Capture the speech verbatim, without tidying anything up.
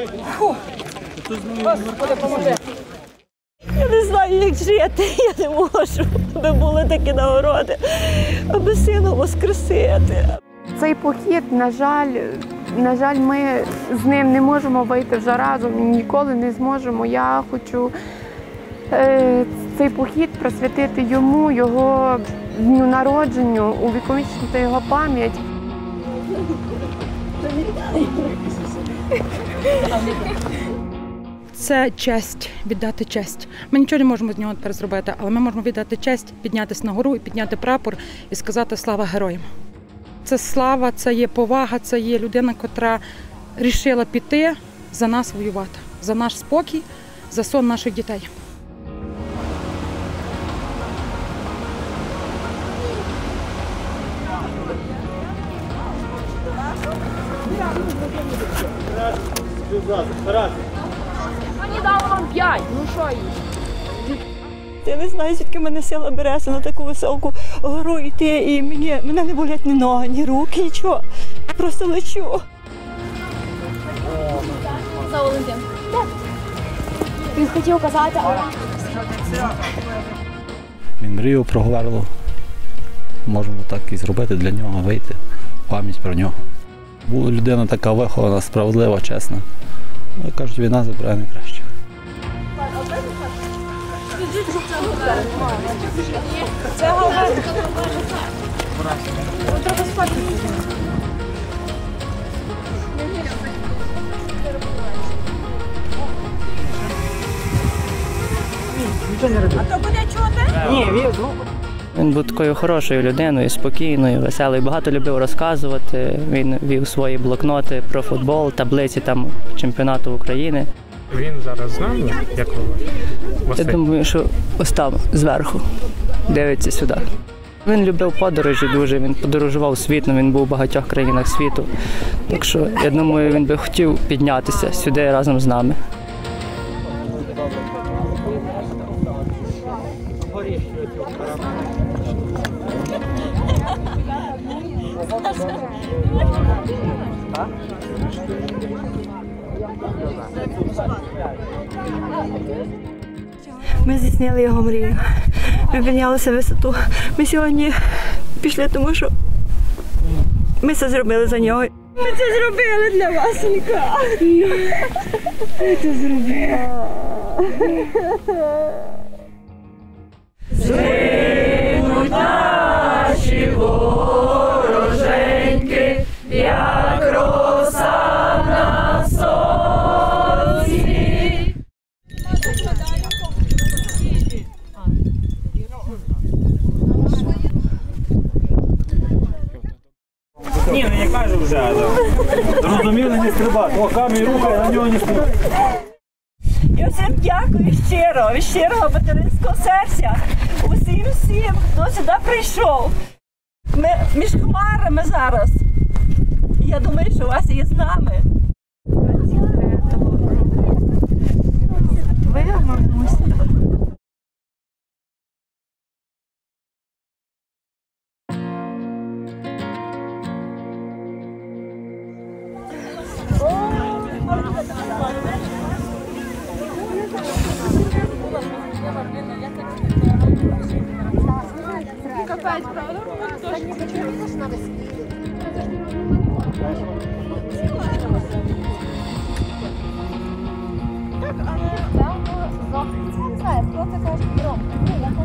Господи, поможи. Я не знаю, як жити, я не можу, аби були такі нагороди, аби сина воскресити. Цей похід, на жаль, на жаль, ми з ним не можемо вийти вже разом і ніколи не зможемо. Я хочу е, цей похід присвятити йому, його дню народженню, увіковічнити його пам'ять. Це честь, віддати честь. Ми нічого не можемо з нього тепер зробити, але ми можемо віддати честь, піднятися нагору і підняти прапор і сказати «Слава героям». Це слава, це є повага, це є людина, котра рішила піти за нас воювати, за наш спокій, за сон наших дітей. Мені дали вам п'ять, ну що їй? Я не знаю, звідки мене сила береться на таку високу гору йти, і мені, мене не болять ні ноги, ні руки, нічого. Просто лечу. Це Валентин. Він хотів казати, але... Він мріяв про Говерлу. Можемо так і зробити для нього, вийти, пам'ять про нього. Була людина така вихована, справедлива, чесна. Ну, кажуть, війна забирає найкращих. Це Говерло. Треба спати. А то буде чути? Ні, вірю. Він був такою хорошою людиною, спокійною, веселою. Багато любив розказувати. Він вів свої блокноти про футбол, таблиці там чемпіонату України. Він зараз з нами, як ви? Я думаю, що ось там, зверху, дивиться сюди. Він любив подорожі дуже, він подорожував світом, він був у багатьох країнах світу. Так що, я думаю, він би хотів піднятися сюди разом з нами. Ми здійснили його мрію. Ми піднялися висоту. Ми сьогодні пішли, тому що ми це зробили за нього. Ми це зробили для Васенька. Ми це зробили. Згинуть наші вороженьки, як роса на сонці. Ні, ну я кажу вже. Зрозуміли, не стрибати. О, камінь рухає, на нього не стрибати. Я всім дякую щиро, від щирого материнського серця. Усім всім, хто сюди прийшов. Ми між хмарами зараз. Я думаю, що Вася є з нами. Ви, мамуся. Капець, правда? Так, але це не знаю, хто це каже, Дром.